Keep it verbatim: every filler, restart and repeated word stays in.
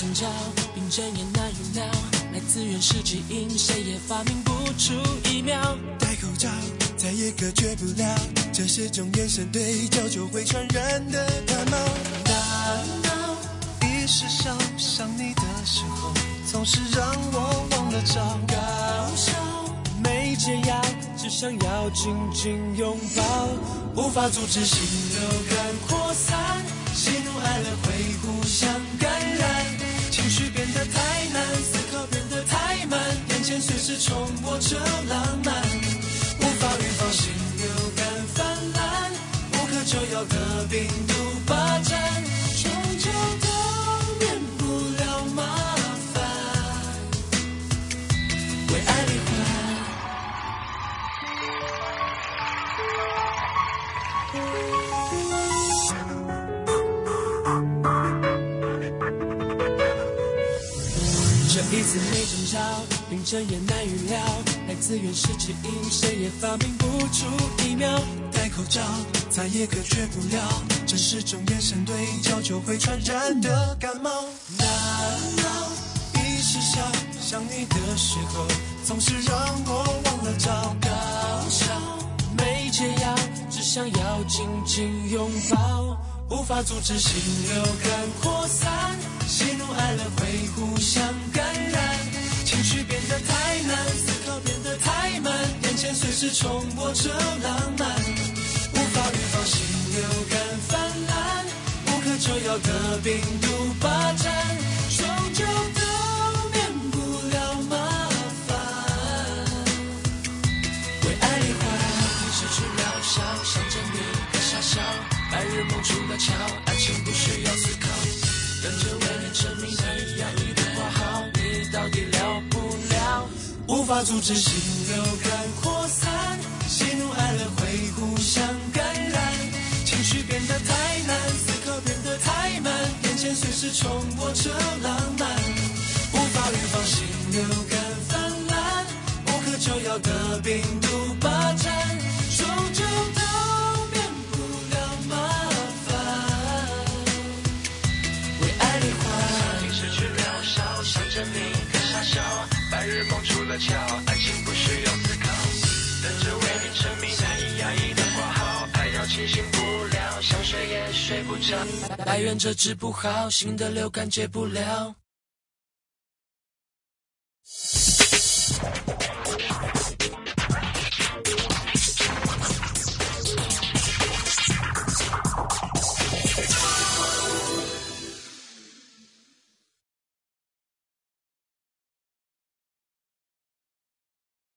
争吵，病症也难用了，来自原始基因，谁也发明不出疫苗。 戴口罩再也隔绝不了，这是种眼神对焦就会传染的感冒。 大脑一时想想你的时候，总是让我忘了找高烧，没解药，只想要紧紧拥抱，无法阻止心流感扩散，喜怒哀乐会互相感染，情绪变得太难，思考变得太慢，眼前随时重播着浪漫，无法预防心流感泛滥，无可救药的病毒霸占，终究都免不了麻烦，为爱离婚。这一次没争吵，病症也难预料，来自原始基因，谁也发明不出疫苗。 戴口罩再也隔绝不了，这是种眼神对焦就会传染的感冒。 大脑一时想想你的时候，总是让我忘了找高烧，没解药，只想要紧紧拥抱，无法阻止心流感扩散，喜怒哀乐会互相感染，情绪变得太难，思考变得太慢，眼前随时重播着浪漫，无法预防心流感泛滥，无可救药的病毒霸占，终究都免不了麻烦，为爱离婚。你失去疗效，想着你的傻笑，白日梦出了窍，爱情不需要思考，跟着为你沉迷难以压抑的挂号，你到底了不了？无法阻止心流感扩散，喜怒哀乐会互相感染，情绪变得太难，思考变得太慢，眼前随时重播着浪漫，无法预防心流感泛滥，无可救药的病毒霸占，终究都免不了麻烦，为爱离婚。 已失去疗效，想着你的傻笑，白日梦出了窍，爱情不需要思考，等着为你沉迷难以压抑的挂号，爱到清醒不了，想睡也睡不着， 来源者治不好，新的流感戒不了。